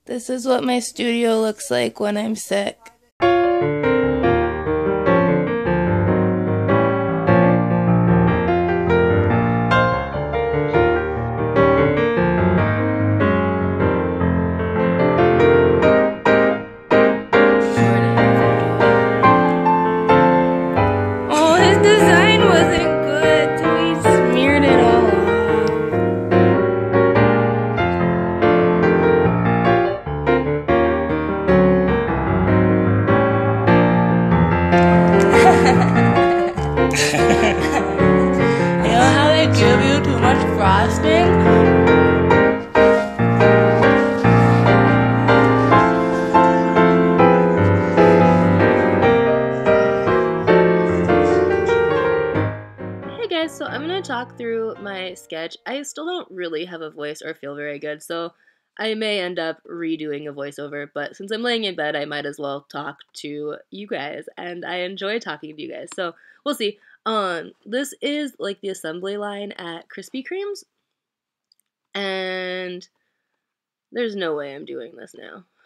This is what my studio looks like when I'm sick. So I'm going to talk through my sketch. I still don't really have a voice or feel very good, so I may end up redoing a voiceover, but since I'm laying in bed, I might as well talk to you guys, and I enjoy talking to you guys, so we'll see. This is like the assembly line at Krispy Kreme's, and there's no way I'm doing this now.